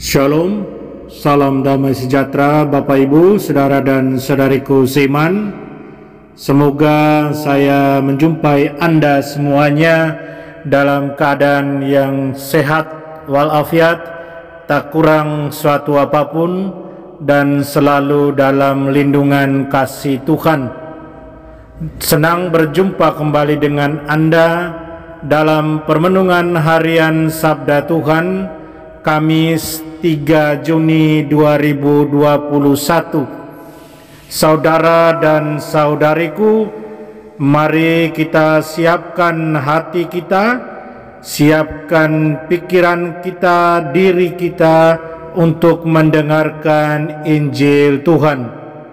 Shalom, salam damai sejahtera Bapak Ibu, Saudara dan Saudariku seiman. Semoga saya menjumpai Anda semuanya dalam keadaan yang sehat walafiat, tak kurang suatu apapun, dan selalu dalam lindungan kasih Tuhan. Senang berjumpa kembali dengan Anda dalam permenungan harian Sabda Tuhan Kamis 3 Juni 2021. Saudara dan saudariku, mari kita siapkan hati kita, siapkan pikiran kita, diri kita untuk mendengarkan Injil Tuhan.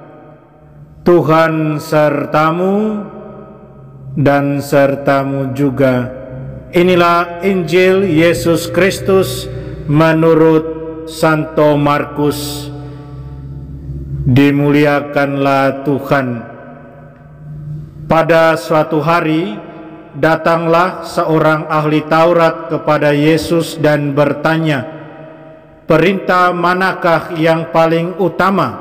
Tuhan sertamu dan sertamu juga. Inilah Injil Yesus Kristus menurut Santo Markus. Dimuliakanlah Tuhan. Pada suatu hari datanglah seorang ahli Taurat kepada Yesus dan bertanya, "Perintah manakah yang paling utama?"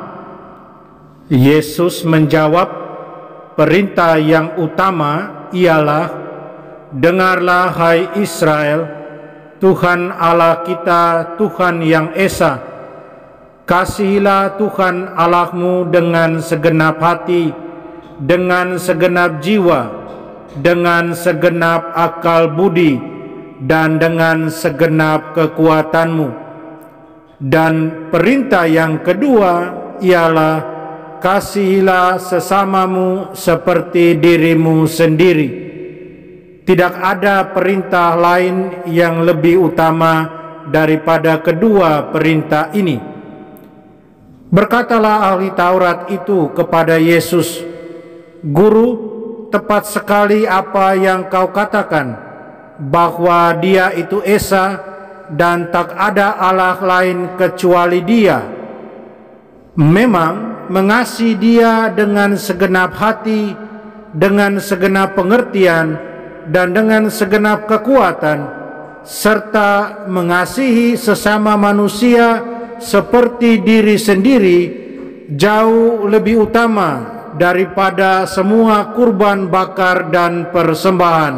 Yesus menjawab, "Perintah yang utama ialah, dengarlah hai Israel, Tuhan Allah kita, Tuhan yang Esa. Kasihilah Tuhan Allahmu dengan segenap hati, dengan segenap jiwa, dengan segenap akal budi, dan dengan segenap kekuatanmu. Dan perintah yang kedua ialah, kasihilah sesamamu seperti dirimu sendiri. Tidak ada perintah lain yang lebih utama daripada kedua perintah ini." Berkatalah ahli Taurat itu kepada Yesus, "Guru, tepat sekali apa yang kau katakan, bahwa Dia itu Esa dan tak ada Allah lain kecuali Dia. Memang mengasihi Dia dengan segenap hati, dengan segenap pengertian, dan dengan segenap kekuatan, serta mengasihi sesama manusia seperti diri sendiri, jauh lebih utama daripada semua kurban bakar dan persembahan."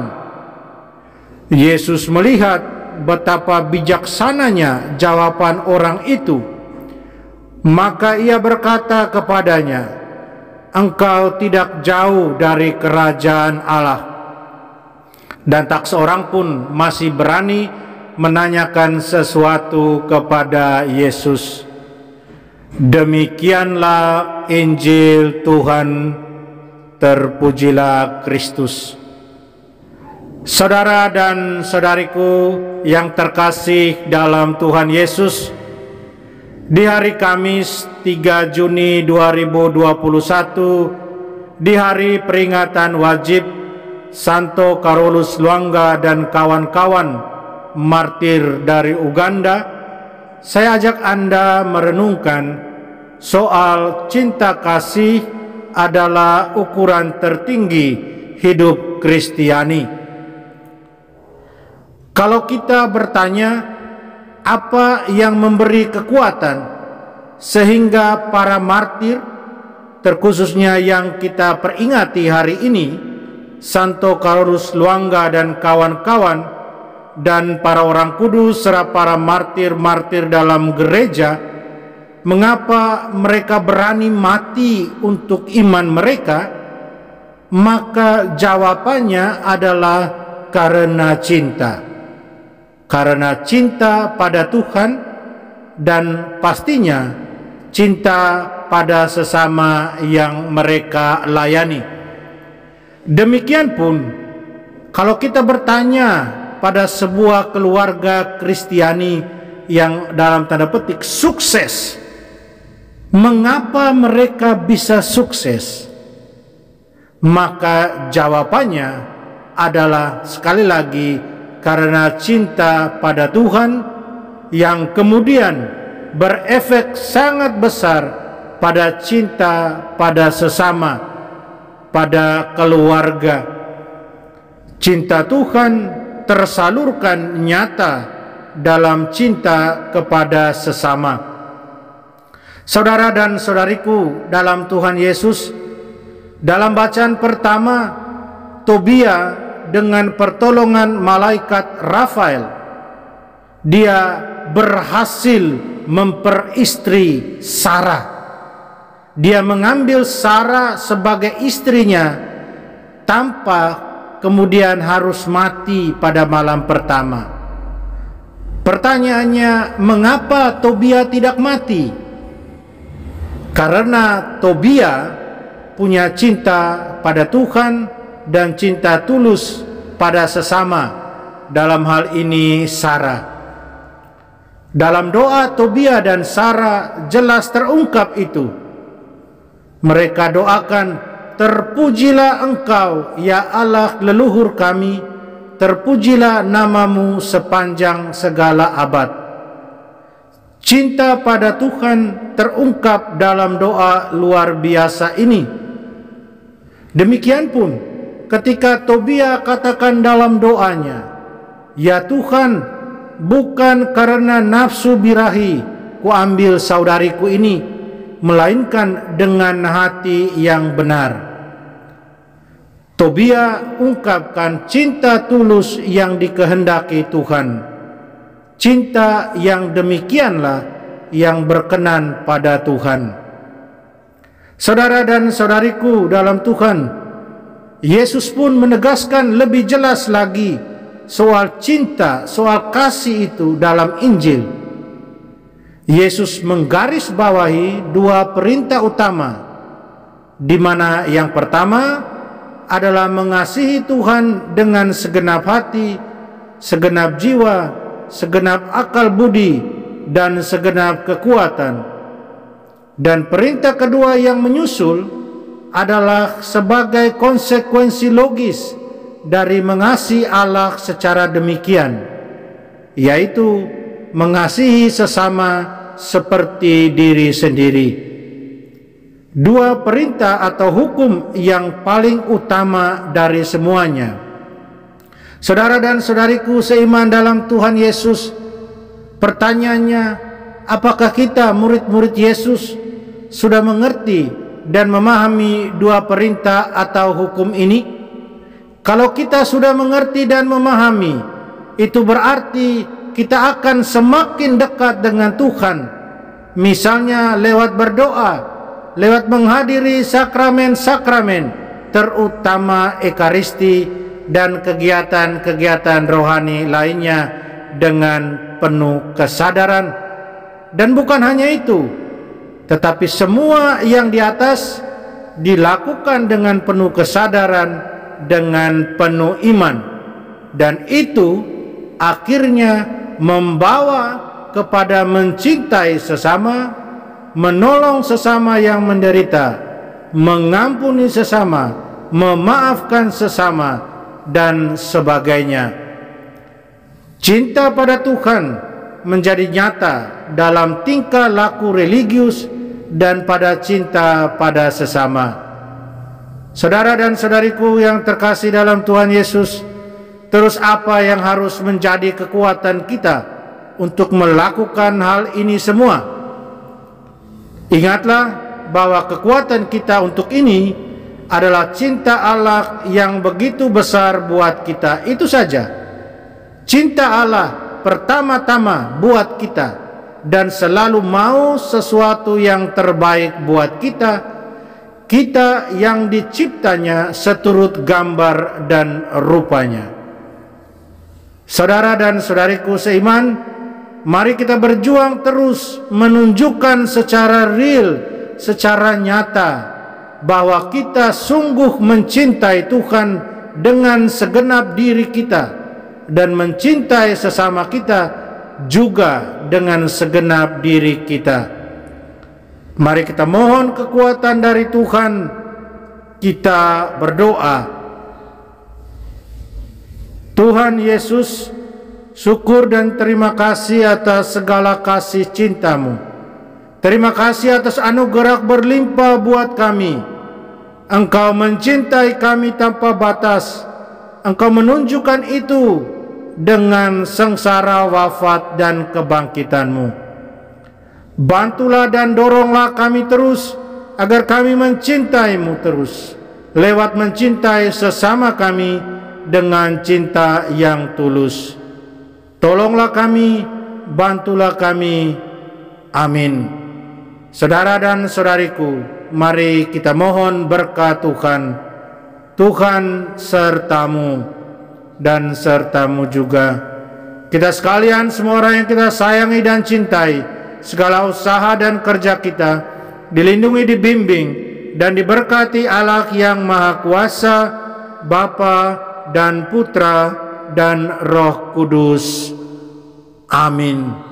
Yesus melihat betapa bijaksananya jawaban orang itu, maka ia berkata kepadanya, "Engkau tidak jauh dari kerajaan Allah." Dan tak seorang pun masih berani menanyakan sesuatu kepada Yesus. Demikianlah Injil Tuhan. Terpujilah Kristus. Saudara dan saudariku yang terkasih dalam Tuhan Yesus, di hari Kamis 3 Juni 2021, di hari peringatan wajib Santo Carolus Lwanga dan kawan-kawan martir dari Uganda, saya ajak Anda merenungkan soal cinta kasih adalah ukuran tertinggi hidup Kristiani. Kalau kita bertanya, apa yang memberi kekuatan sehingga para martir, terkhususnya yang kita peringati hari ini, Santo Carolus Lwanga dan kawan-kawan, dan para orang kudus serta para martir-martir dalam gereja, mengapa mereka berani mati untuk iman mereka? Maka jawabannya adalah karena cinta. Karena cinta pada Tuhan, dan pastinya cinta pada sesama yang mereka layani. Demikian pun kalau kita bertanya pada sebuah keluarga Kristiani yang dalam tanda petik sukses, mengapa mereka bisa sukses? Maka jawabannya adalah sekali lagi karena cinta pada Tuhan, yang kemudian berefek sangat besar pada cinta pada sesama, pada keluarga. Cinta Tuhan tersalurkan nyata dalam cinta kepada sesama. Saudara dan saudariku dalam Tuhan Yesus, dalam bacaan pertama, Tobia dengan pertolongan malaikat Rafael, dia berhasil memperistri Sarah. Dia mengambil Sarah sebagai istrinya tanpa kemudian harus mati pada malam pertama. Pertanyaannya, mengapa Tobia tidak mati? Karena Tobia punya cinta pada Tuhan dan cinta tulus pada sesama, dalam hal ini Sarah. Dalam doa Tobia dan Sarah jelas terungkap itu. Mereka doakan, terpujilah Engkau ya Allah leluhur kami, terpujilah namamu sepanjang segala abad. Cinta pada Tuhan terungkap dalam doa luar biasa ini. Demikian pun ketika Tobia katakan dalam doanya, ya Tuhan, bukan karena nafsu birahi kuambil saudariku ini, melainkan dengan hati yang benar. Tobia ungkapkan cinta tulus yang dikehendaki Tuhan. Cinta yang demikianlah yang berkenan pada Tuhan. Saudara dan saudariku dalam Tuhan, Yesus pun menegaskan lebih jelas lagi soal cinta, soal kasih itu dalam Injil. Yesus menggarisbawahi dua perintah utama, di mana yang pertama adalah mengasihi Tuhan dengan segenap hati, segenap jiwa, segenap akal budi, dan segenap kekuatan. Dan perintah kedua yang menyusul adalah sebagai konsekuensi logis dari mengasihi Allah secara demikian, yaitu mengasihi sesama seperti diri sendiri. Dua perintah atau hukum yang paling utama dari semuanya. Saudara dan saudariku seiman dalam Tuhan Yesus, pertanyaannya, apakah kita murid-murid Yesus sudah mengerti dan memahami dua perintah atau hukum ini? Kalau kita sudah mengerti dan memahami, itu berarti kita akan semakin dekat dengan Tuhan, misalnya lewat berdoa, lewat menghadiri sakramen-sakramen, terutama Ekaristi dan kegiatan-kegiatan rohani lainnya dengan penuh kesadaran. Dan bukan hanya itu, tetapi semua yang di atas dilakukan dengan penuh kesadaran, dengan penuh iman, dan itu akhirnya membawa kepada mencintai sesama, menolong sesama yang menderita, mengampuni sesama, memaafkan sesama, dan sebagainya. Cinta pada Tuhan menjadi nyata dalam tingkah laku religius dan pada cinta pada sesama. Saudara dan saudariku yang terkasih dalam Tuhan Yesus, terus apa yang harus menjadi kekuatan kita untuk melakukan hal ini semua? Ingatlah bahwa kekuatan kita untuk ini adalah cinta Allah yang begitu besar buat kita. Itu saja. Cinta Allah pertama-tama buat kita, dan selalu mau sesuatu yang terbaik buat kita, kita yang diciptanya seturut gambar dan rupanya. Saudara dan saudariku seiman, mari kita berjuang terus menunjukkan secara real, secara nyata, bahwa kita sungguh mencintai Tuhan dengan segenap diri kita, dan mencintai sesama kita juga dengan segenap diri kita. Mari kita mohon kekuatan dari Tuhan. Kita berdoa. Tuhan Yesus, syukur dan terima kasih atas segala kasih cinta-Mu. Terima kasih atas anugerah berlimpah buat kami. Engkau mencintai kami tanpa batas. Engkau menunjukkan itu dengan sengsara wafat dan kebangkitan-Mu. Bantulah dan doronglah kami terus, agar kami mencintai-Mu terus, lewat mencintai sesama kami dengan cinta yang tulus. Tolonglah kami, bantulah kami. Amin. Saudara dan saudariku, mari kita mohon berkat Tuhan. Tuhan sertamu dan sertamu juga. Kita sekalian, semua orang yang kita sayangi dan cintai, segala usaha dan kerja kita dilindungi, dibimbing, dan diberkati Allah yang Maha Kuasa, Bapa dan Putra dan Roh Kudus. Amin.